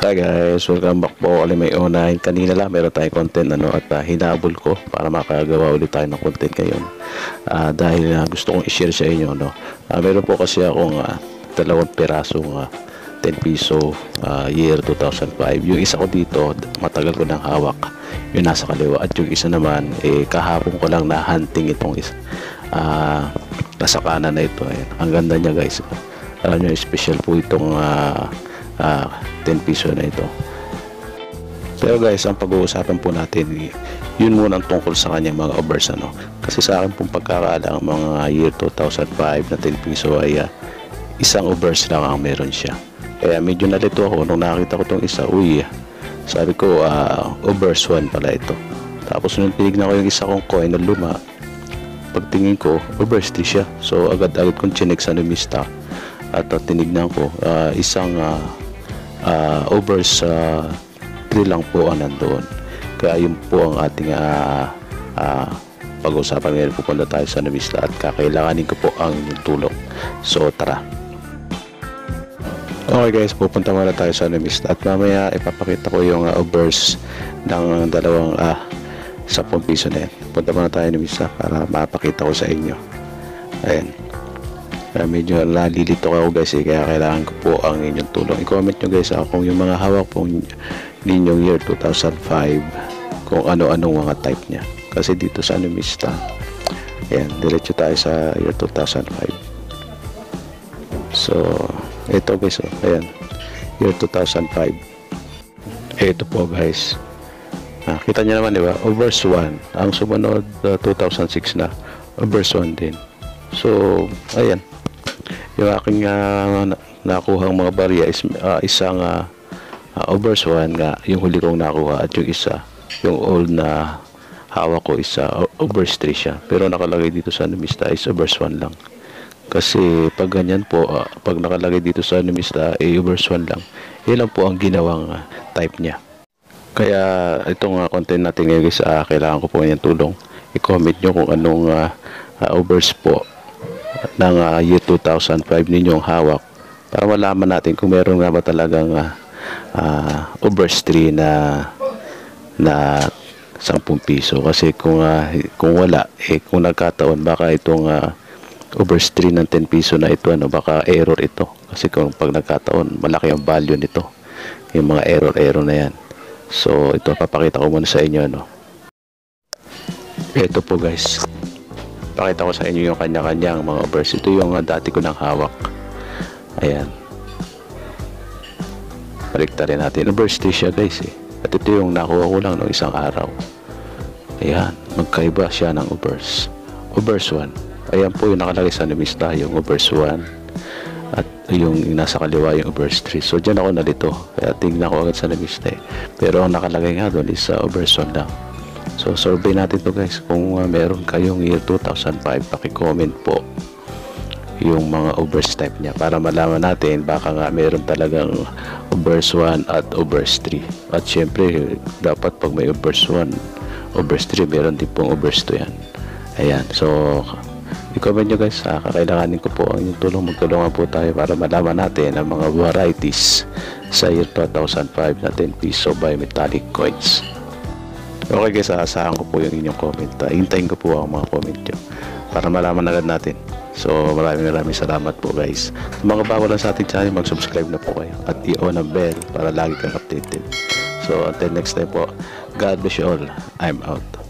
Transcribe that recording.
Hi guys, welcome back po. May unahin kanina lang meron tayong content at hinabol ko para makagawa ulit tayo ng content ngayon. Dahil gusto kong i-share sa inyo meron po kasi akong dalawang pirasong 10 piso year 2005. Yung isa ko dito matagal ko nang hawak, yung nasa kaliwa, at yung isa naman kahapon ko lang na hunting itong isa nasa kanan na ito. Ayan. Ang ganda niya guys. Alam nyo, special po itong 10 piso na ito. Pero guys, ang pag-uusapan po natin yun muna ang tungkol sa kanyang mga overs kasi sa akin pong pagkakaalam mga year 2005 na 10 piso ay isang overs lang ang meron siya. Kaya medyo nalito ako nung nakita ko itong isa. Sabi ko overs 1 pala ito. Tapos nung tinignan ko yung isa kong coin na luma, pagtingin ko overs 3 siya. So agad-agad kong chinek sa numista at tinignan ko isang overs 3 lang po ang nandoon. Kaya yun po ang ating pag-usapan ngayon. Pupunta tayo sa numista at kakailanganin ko po ang inyong tulong. So tara. Okay guys, pupunta muna tayo sa numista at mamaya ipapakita ko yung overs ng dalawang 10 piso na yan. Punta muna tayo sa numista para mapakita ko sa inyo. Ayan. Medyo nalilito ako guys kaya kailangan ko po ang inyong tulong. I-comment nyo guys kung yung mga hawak po ninyong year 2005 kung ano-anong mga type nya. Kasi dito sa numista, ayan, diretso tayo sa year 2005. So ito guys, ayan, year 2005. Ito po guys, kita nyo naman diba, overs 1. Ang sumunod 2006 na overs 1 din. So ayan, yung aking nakuhang mga barya is isang overs 1 nga yung huli kong nakuha, at yung isa, yung old na hawak ko, isa overs 3 siya, pero nakalagay dito sa numista is overs 1 lang. Kasi pag ganyan po, pag nakalagay dito sa numista overs 1 lang, yun lang po ang ginawang type nya. Kaya itong content natin ngayon guys, kailangan ko po yung tulong. I-comment nyo kung anong overs po ng year 2005 ninyong hawak para malaman natin kung meron nga ba talagang overs 3 na 10 piso. Kasi kung wala, kung nagkataon baka itong overs 3 ng 10 piso na ito baka error ito. Kasi kung pag nagkataon malaki ang value nito, yung mga error na yan. So ito papakita ko muna sa inyo ito po guys, pakita ko sa inyo yung kanya-kanyang mga overs. Ito yung dati ko nang hawak. Ayan, baliktarin natin. Overs 3 siya guys at ito yung nakuha ko lang ng isang araw. Ayan, magkaiba siya ng overs 1. Ayan po yung nakalagay sa numista, yung overs 1, at yung nasa kaliwa yung overs 3. So dyan ako nalito, kaya tingnan ko agad sa numista pero ang nakalagay nga doon is overs 1 lang. So survey natin to guys, kung meron kayong year 2005, paki-comment po yung mga overs type nya para malaman natin baka nga meron talagang overs 1 at overs 3. At syempre dapat pag may overs 1, overs 3, meron din pong overs 2 yan. Ayan, so i-comment nyo guys, kakailanganin ko po ang inyong tulong. Magtulungan po tayo para malaman natin ang mga varieties sa year 2005 na 10 piso bimetallic coins. Okay guys, aasahan ko po yung inyong comment. Hintayin ko po ang mga comment nyo para malaman agad natin. So maraming salamat po guys. Mga bago lang sa ating channel, mag-subscribe na po kayo at i-on ang bell para lagi kang updated. So until next time po, God bless you all. I'm out.